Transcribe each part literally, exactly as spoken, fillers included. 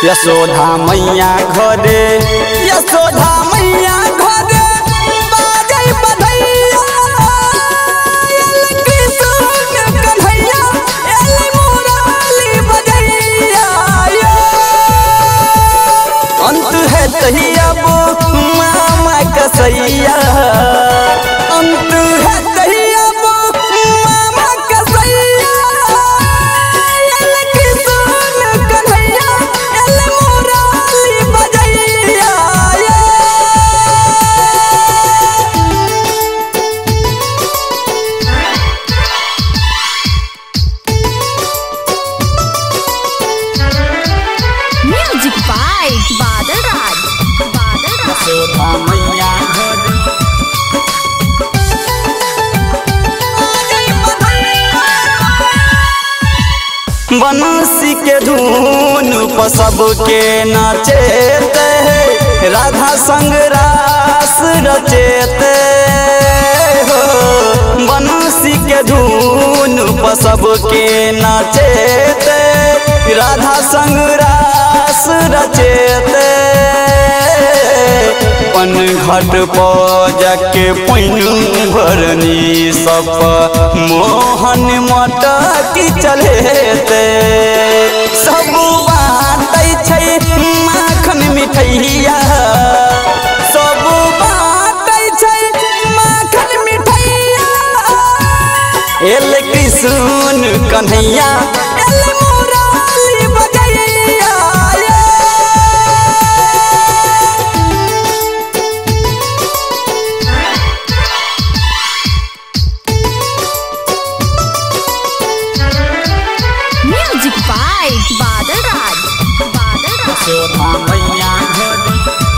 यशोदा मैया घरे यशोदा मैया घरे बाजै बधैया कृष्ण कन्हैया एले मुरली बजैया अंत है तहिया मामा कसैया अंत है तहिया मामा कसैया एले कृष्ण कन्हैया एले मुरली बजैया म्यूजिक बाय बादल राज बादल राज यशोदा मैया घरे बंसी के धुन पर सबके नाचेते राधा संग रास रचेते हो बंसी के धुन पर सबके नाचेते राधा संग रास रचेते पन घट पर जाके पैनु भरनी सब मोहन मटकी चलेते सब बाटै छै माखन मिठैया सब बाटै छै माखन मिठैया एले कृष्ण कन्हैया एले मुरली बजैया म्यूजिक बाय बादल राज बादल राज यशोदा मैया घरे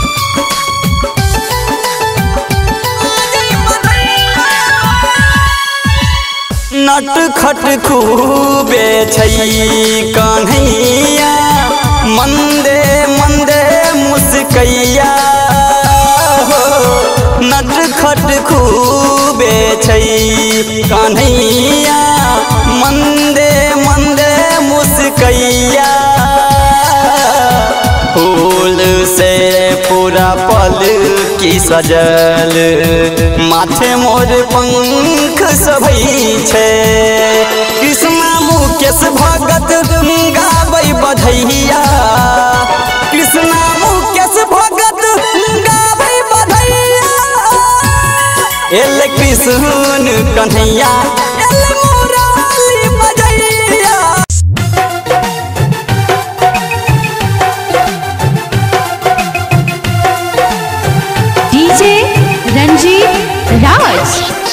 नट खट खूबे छै कन्हैया मंदे मंदे मुस्कैया हो नट खट खूबे छै कन्हैया मंदे मंदे मुस्कैया फूल से पूरा पल की सजल माथे मोर पंख सभै छे कृष्णा मुकेश भगत गाबै बधैया कृष्णा मुकेश भगत गाबै बधैया एले कृष्ण कन्हैया एले मुरली बजैया डीजे रंजीत राज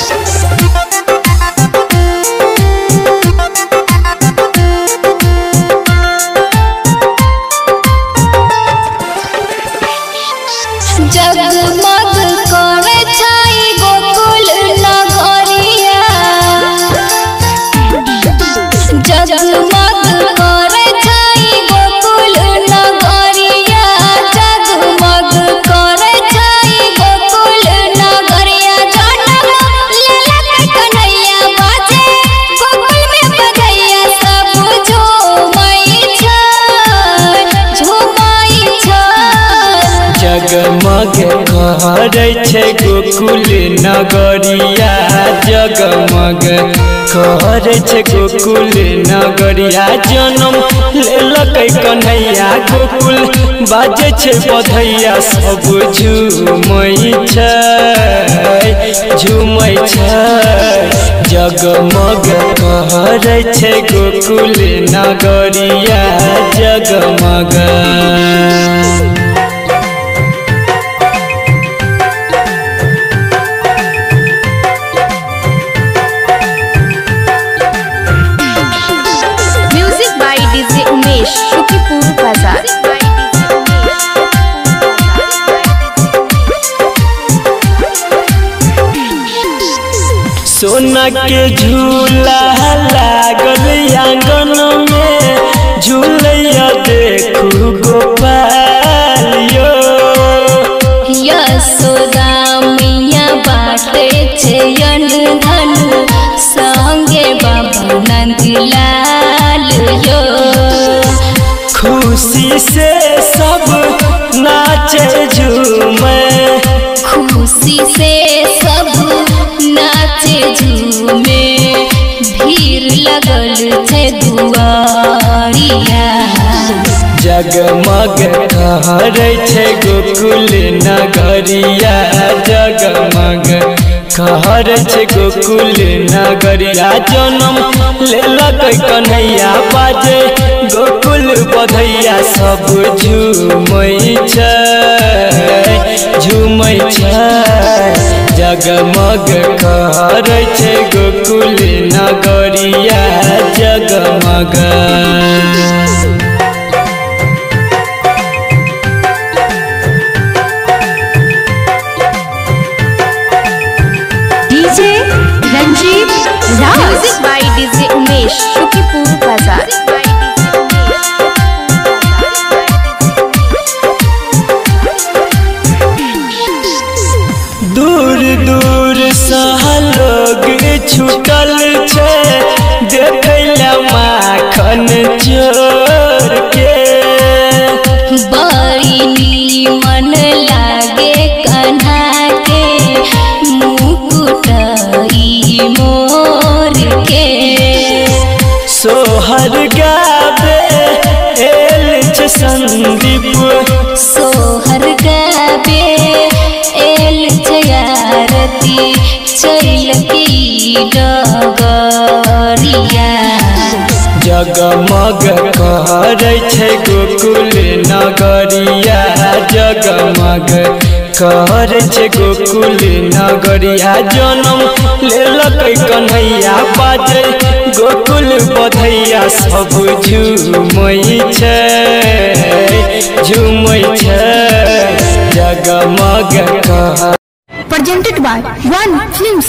जगमग करे छाई गोकुल नगरिया जगमग करे छाई गोकुल नगरिया जगमग करे छाई गोकुल नगरिया जनम लेला कन्हैया बाजे गोकुल में बधैया सब झूमै छै झूमै छै जगमग कहरै छै गोकुल नगरिया जगमग कहरै छै गोकुल नगरिया जनम लेलकै कन्हैया गोकुल बाजे छै बधैया सब झूमै छै झूमै छै जगमग कहरै छै गोकुल नगरिया जगमग music by DJ Umesh Shukipur Bazar सोना के झूला लागल आंगन में झूलैया देखू गोपालियो यशोदा मैया बाटे छे धन संगे बाबा नंदलाल यो खुशी से जगमग कहरै छै गोकुल नगरिया जगमग कहरै छै गोकुल नगरिया जनम लेलक कन्हैया बाजे गोकुल बधैया सब झूमै छै झूमै छै जगमग कहरै छै गोकुल नगरिया जगमग। DJ Ranjeet Raj music by DJ Umesh Shukipur Bazar. दूर दूर से लोग छुटल छे देखैला माखन चोर के बड़ी नीमन लागे कन्हा के मुकुटई मोर के सोहर गावे एल छे संदीप सोहर गावे एल छयारती चैल की डगरिया जगमग कहरै छै गोकुल नगरिया जगमग कहरै छै गोकुल नगरिया जनम लेलक कन्हैया बाजे गोकुल बधैया सब झूमै छै झूमै छै जगमग कह presented by One Films.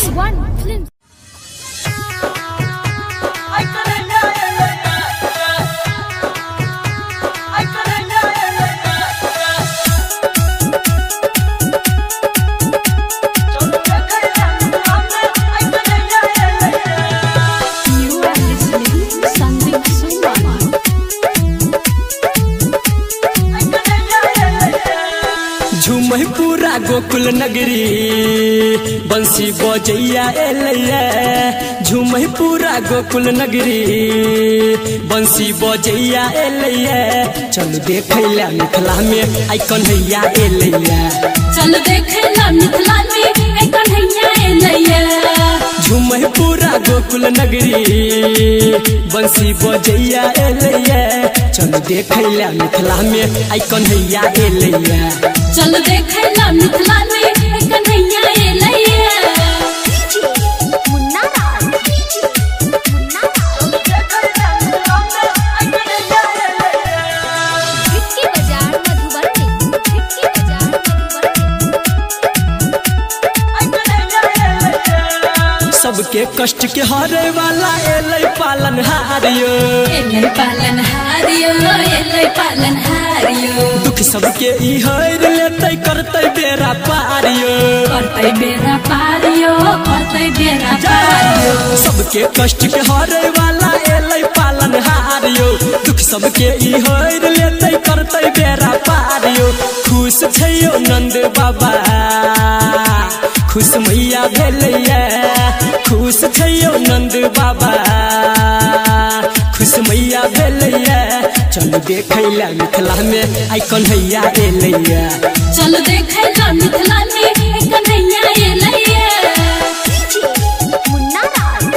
झूमै पूरा गोकुल नगरी बंसी बजैया एलैया झूमै पूरा गोकुल नगरी बंसी बजैया एलैया चल देखैला मिथिला में आई कन्हैया एलैया चल देखैला मिथिला में आई कन्हैया एलैया झूमै पूरा गोकुल नगरी बंसी बजैया एलैया चल देखैला मिथिला में आई कन्हैया एलैया चल देखैला मिथिला में आई कन्हैया एलैया मुन्ना राज विक्की बाजार मधुबनी विक्की बाजार मधुबनी सबके कष्ट के हरे वाला एलै पालन हारियो एलै पालन हारियो एलै पालन हारियो दुख सबके ई हर लेतै करतै बेरा पारियो करतै बेरा पारियो करतै बेरा पारियो सबके कष्ट के हरे वाला एलै पालन हारियो दुख सबके ई हर लेतै करतै बेरा पारियो खुश छैयो नंद बाबा खुश मैया भेलैया खुश छैयो नंद बाबा खुश मैया भेलैया चल देखैला मिथिला में आई कन्हैया एलैया चल देखैला मिथिला में आई कन्हैया एलैया मुन्ना Raj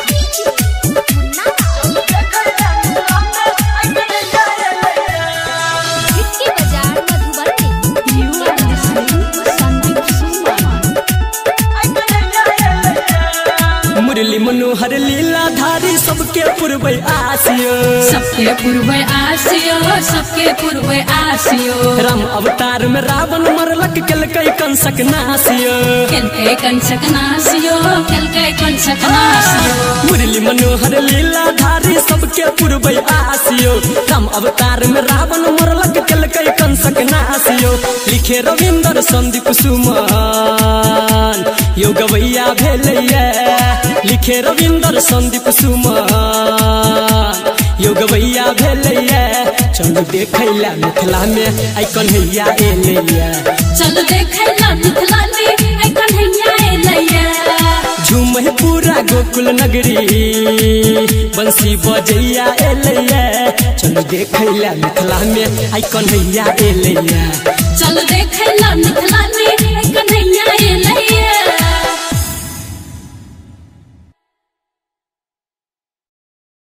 Vicky Bazar Madhubani you are listening Sandeep Suman Murli Manohar लीला धारी सबके पुरबै आसियो सबके पूर्व आसियो सबके पूर्व आसियो राम अवतार में रावण मरलक केलकै कंसक नासियो केलकै कंसक नासियो केलकै कंसक नासियो मुरली मनोहर लीला धारी सबके पुरबै आसियो राम अवतार में रावण मरलक केलकै कंसक नासियो लिखे रविंदर संदीप सुमन यो गवैया भेलैया लिखे रविंदर संदीप सुमन यो गवैया भेलैया चल देखैला मिथिला में आई कन्हैया एलैया चल देखैला मिथिला में आई कन्हैया एलैया झूमै पूरा गोकुल नगरी बंसी बजैया एलैया चल देखैला मिथिला में आई कन्हैया एलैया चल देखैला मिथिला